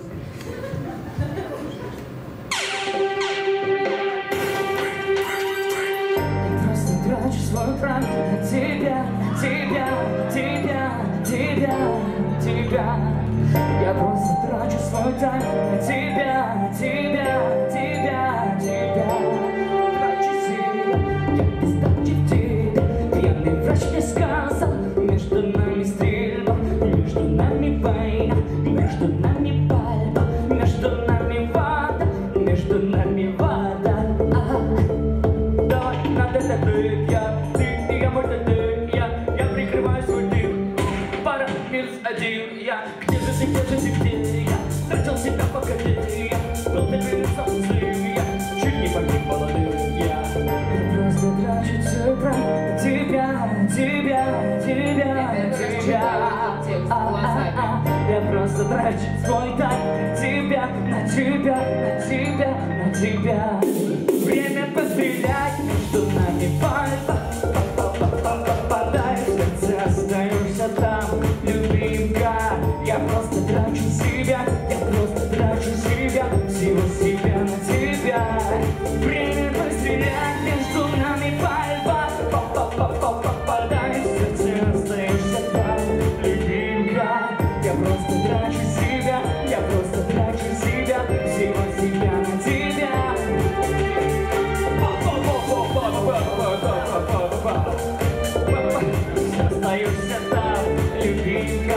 Просто трачу свой прайм на тебя, тебя, тебя, тебя, тебя. Я просто трачу свой тайм на тебя, тебя, тебя, тебя. Трачу себя, я без дачи в тебе. Пьяный врач мне сказал, между нами стрельба, между нами война, между нами пальба, между нами вода, между нами вода. Давай, надо, надо, я, ты, я, мой, ты, я, я прикрываю свой дым. Пара, минус один, я, где же ты, где же ты, где я? Тратил себя по коте, я, был такой злым, я, чуть не погиб молодым, я. Я просто трачу свой прайм на тебя, тебя, тебя, тебя. Я просто трачу свой тайм на тебя, на тебя, на тебя, на тебя. Время пострелять, между нами пальба. Попадай в сердце, остаешься там, любимка. Я просто трачу себя, я просто трачу себя, всего себя на тебя. Время пострелять, между нами пальба. Попадай в сердце, остаешься там, любимка. Я просто трачу себя, я просто трачу себя, всего себя на тебя. Остаешься там, любимка.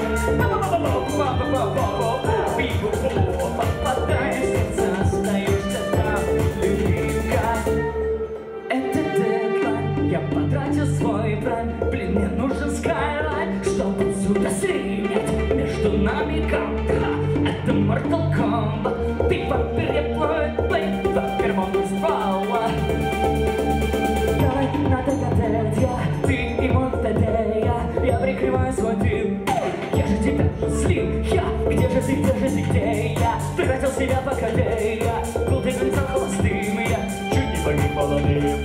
Попадаешься, остаешься там, любимка. Это дедлайн, я потратил свой прайм. Блин, мне нужен скайлайн, чтобы отсюда слинять. Между нами контра, это Mortal Kombat. Ты вампир, я плей, вампир, он спала. Давай, надо гадать, я, ты и мой ТД, я, я прикрываю свой дым. Я же тебя слил, я, где же ты, где же ты, где я? Тратил себя по коте, я, был ты концом холостым, я, чуть не погиб молодым.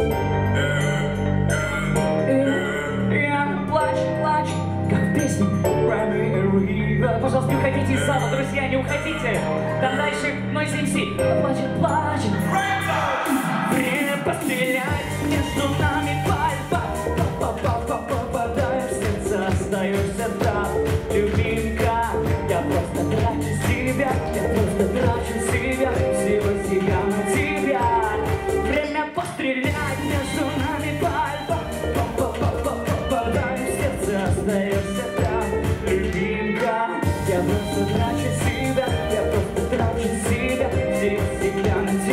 Я плачу, плачу, как песня Primary River. Пожалуйста, не уходите из зала, друзья, не уходите. Там дальше Noise эм си. Плачет, плачет. Время пострелять, между нами пальба. Попадай в сердце, остаешься там, любимка. Я просто трачу себя, я просто трачу себя, всего себя на тебя. Время пострелять, между нами пальба. Попадай в сердце, остаешься там, любимка. Я просто трачу себя, я просто трачу себя, всего себя на тебя.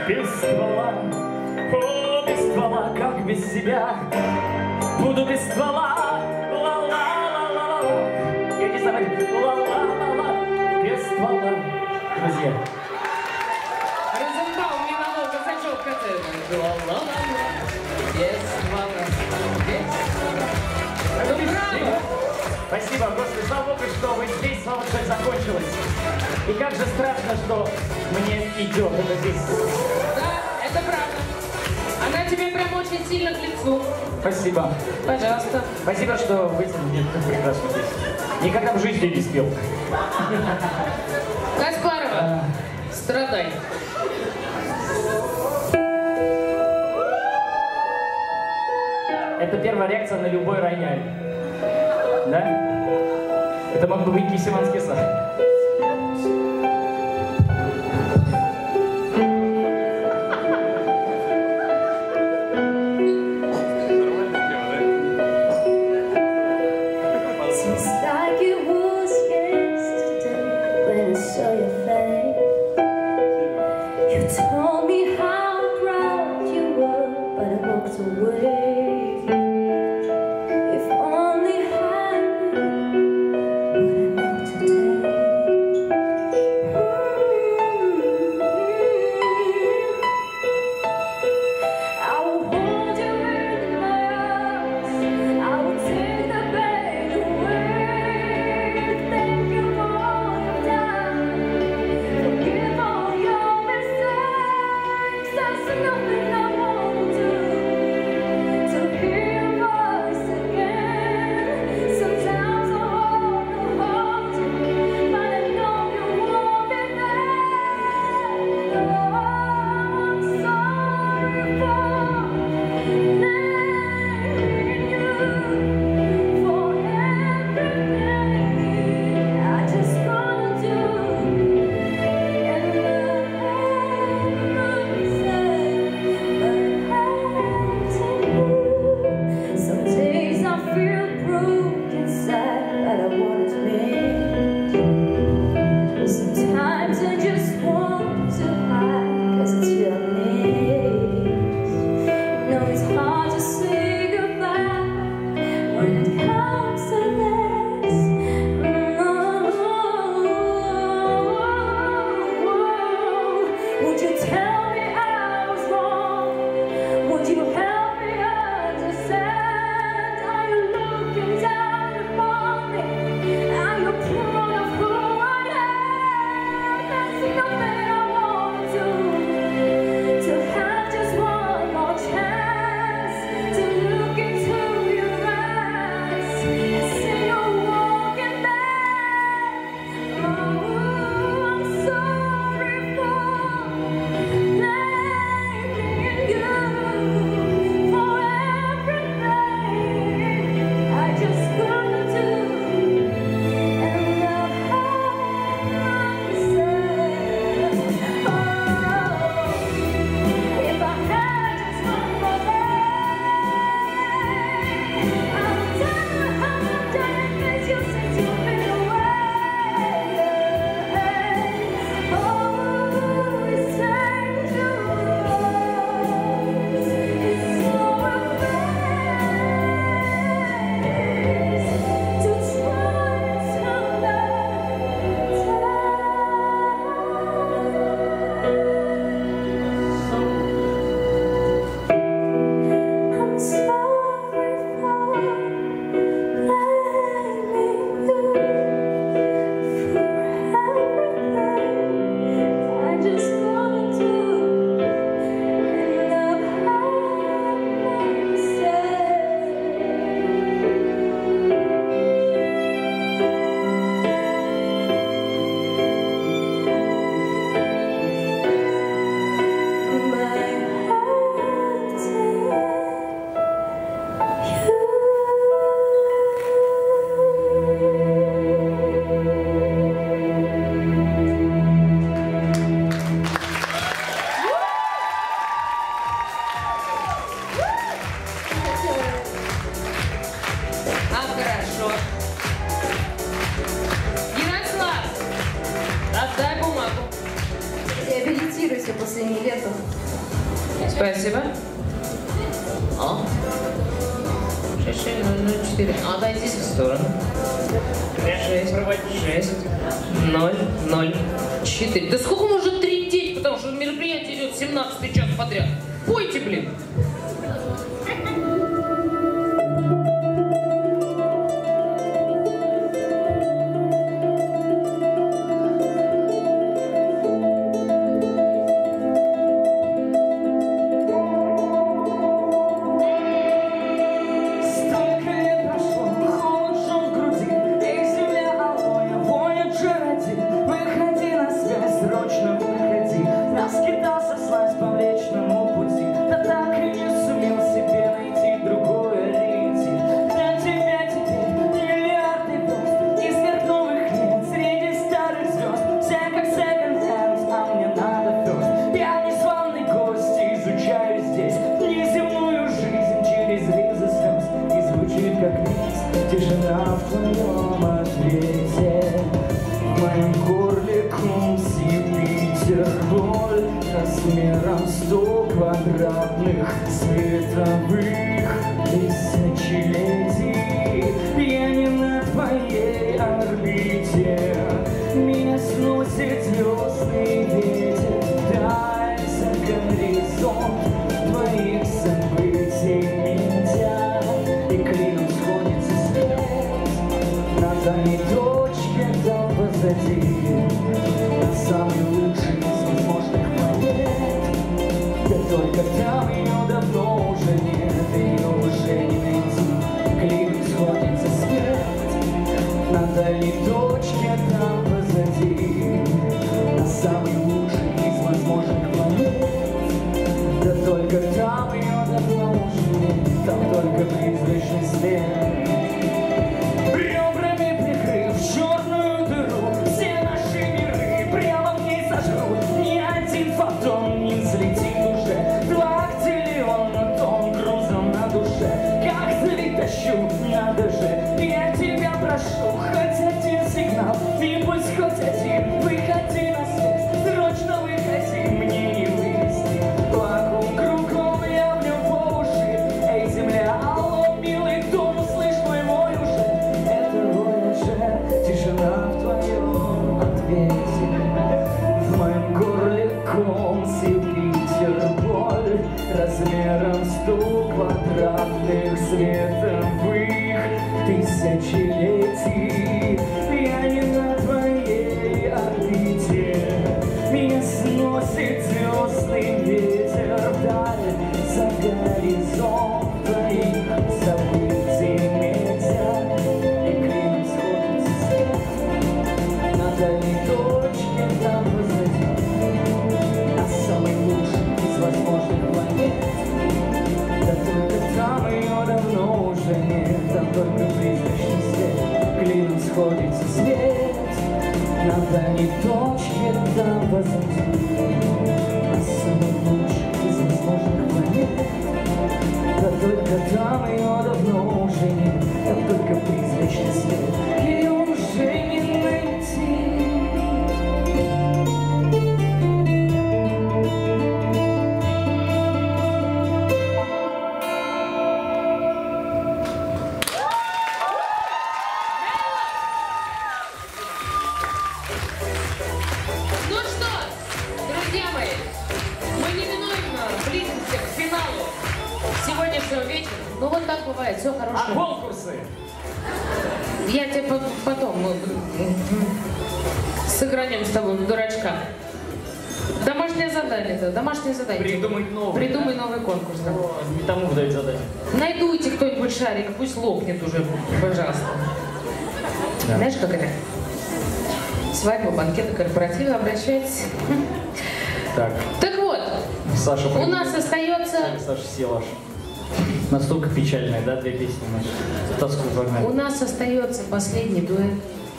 без ствола, о, без ствола, как без себя. Буду без ствола, ла-ла-ла-ла-ла. Я не знаю, ла-ла-ла-ла, без ствола. Друзья. Розенбаум ненадолго зашел в конце. Ла-ла-ла-ла, без ствола, без ствола. Ну, браво! Спасибо, Господи, слава Богу, что вы здесь, слава Богу, что это закончилось. И как же страшно, что мне идет это здесь. Да, это правда. Она тебе прям очень сильно к лицу. Спасибо. Пожалуйста. Спасибо, что вытянули мне так прекрасно здесь. Никогда в жизни не спел. Каспарова, страдай. Это первая реакция на любой рояль. Да? Это мог бы быть Кисиманский сад. Спасибо. А? шесть шесть ноль ноль четыре. А, дай здесь в сторону. шесть шесть ноль ноль четыре. Да сколько можно трындеть, потому что мероприятие идет семнадцатый час подряд. Пойте, блин. Сыгранем с тобой в дурачка. Домашнее задание -то, домашнее задание. Придумай новый. Придумай да? новый конкурс. Да. О, не тому выдают задание. Найдуйте кто-нибудь шарик, пусть лопнет уже, пожалуйста. Да. Знаешь, как это? Свадьба, банкеты, корпоративы, обращайтесь. Так. Так вот, Саша, у нас остается... Саша, Силаш. Настолько печальная, да, две песни наши. Тоску прогнали. У нас остается последний дуэт,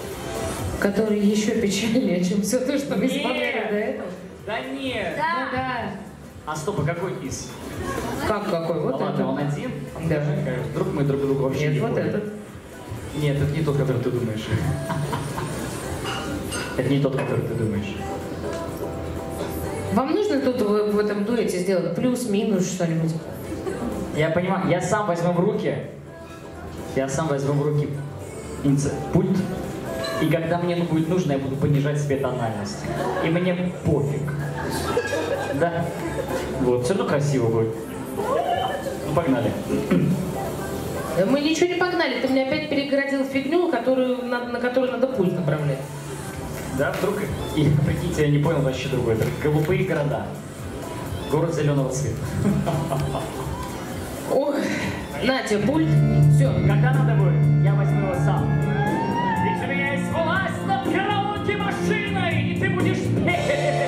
который еще печальнее, чем все то, что мы исполняли до этого. Да нет. Да. Да, да. А стоп, а какой из? Как какой? Вот а этот. Ладно, он один? Да. Вдруг мы друг друга вообще Нет, не вот поняли. этот. Нет, это не тот, который ты думаешь. Это не тот, который ты думаешь. Вам нужно тут в, в этом дуэте сделать плюс-минус что-нибудь? Я понимаю, я сам возьму в руки, я сам возьму в руки пульт, и когда мне будет нужно, я буду понижать себе тональность. И мне пофиг. Да. Вот, все равно красиво будет. Ну, погнали. Мы ничего не погнали, ты мне опять перегородил фигню, которую, на, на которую надо пульт направлять. Да, вдруг, и прикиньте, я не понял вообще другое, это голубые города. Город зеленого цвета. Ой, на тебе пульт, все. Когда надо будет, я возьму его сам. Ведь у меня есть власть над караоке-машиной, и ты будешь петь.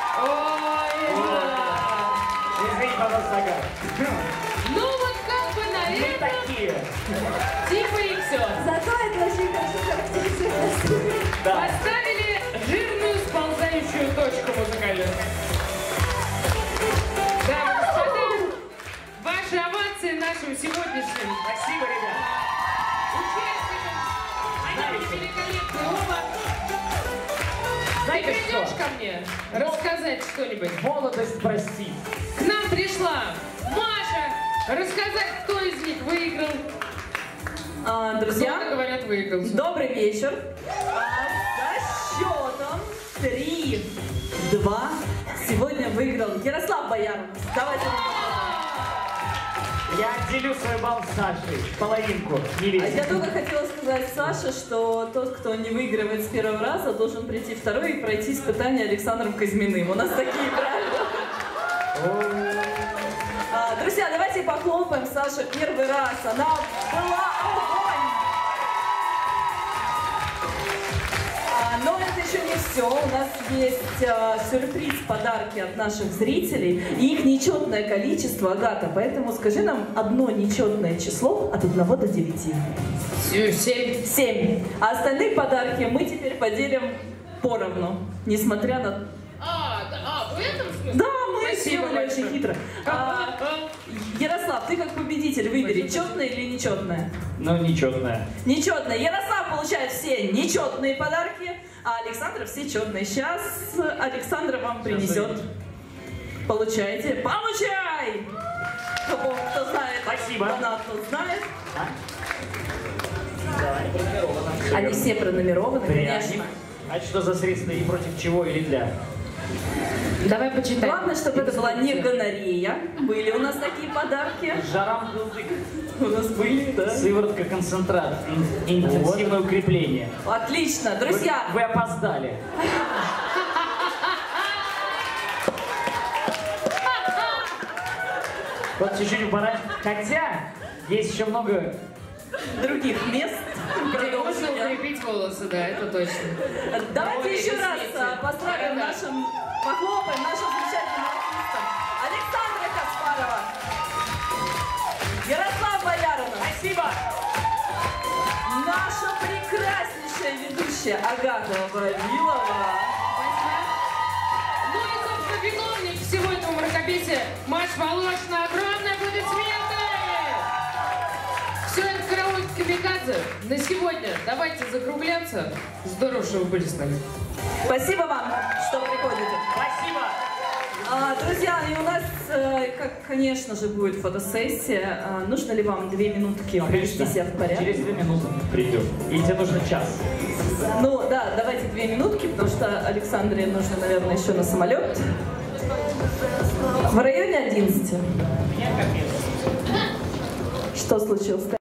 Ну вот как бы Мы это такие. типа и все. Зато это очень хорошо характеризует. Да. Поставили жирную сползающую точку музыкальную. Да, господа, ваши овации нашим сегодняшним Спасибо, ребят. участникам. Они были великолепны оба. Ты Знаете придешь что? ко мне рассказать что-нибудь? Молодость простит. К нам пришла Маша рассказать, кто из них выиграл. А, Кто-то, друзья, говорят, выиграл. добрый вечер. А, со счетом три два сегодня выиграл Ярослав Бояров. Давайте ему поздравим. Я делю свой балл с Сашей. Половинку. Не А весь. я только хотела сказать Саше, что тот, кто не выигрывает с первого раза, должен прийти второй и пройти испытание Александром Казьминым. У нас такие правила. А, друзья, давайте похлопаем Саше первый раз. Она была огонь! А, но это еще не все. У нас есть а, сюрприз, подарки от наших зрителей. И их нечетное количество, Агата. Поэтому скажи нам одно нечетное число от одного до девяти. Семь. Семь. А остальные подарки мы теперь поделим поровну. Несмотря на... А, да, а, в этом смысле? Да, мы Спасибо сделали большое. очень хитро. А, Ярослав, ты как победитель выбери, четное или нечетное? Ну, нечетная. Нечетное. Ярослав получает все нечетные подарки, а Александра все четные. Сейчас Александра вам принесет. Получайте. Получай! Кто, кто знает, Спасибо. донат, тот знает. Да. Они все пронумерованы, Пряник. конечно. А что за средства и против чего или для? Давай почитаем. Главное, чтобы это была не гонорея. Были у нас такие подарки. Жарам дылдык. У нас были, да. Сыворотка концентрат. Ин- Интенсивное укрепление. Отлично, Вы, друзья. вы опоздали. Вот чуть-чуть пора. Хотя есть еще много. Других мест. Где можно Продолжение. укрепить волосы, да, это точно. Давайте Ой, еще раз ресницы. а, поздравим Да-да. нашим, похлопаем нашим замечательным артистам. Александра Каспарова, Ярослав Боярова, Спасибо! наша прекраснейшая ведущая Агата Вавилова. Ну и, собственно, виновник всего этого мракобесия Маш Волошина. Огромные аплодисменты! Все это караоке Камикадзе на сегодня. Давайте закругляться. Здорово, что вы были с нами. Спасибо вам, что приходите. Спасибо! А, друзья, и у нас, э, как, конечно же, будет фотосессия. А, нужно ли вам две минутки привести себя в порядок? Через две минуты придет. И тебе нужно час. Ну да, давайте две минутки, потому что Александре нужно, наверное, еще на самолет. В районе одиннадцати. Что случилось?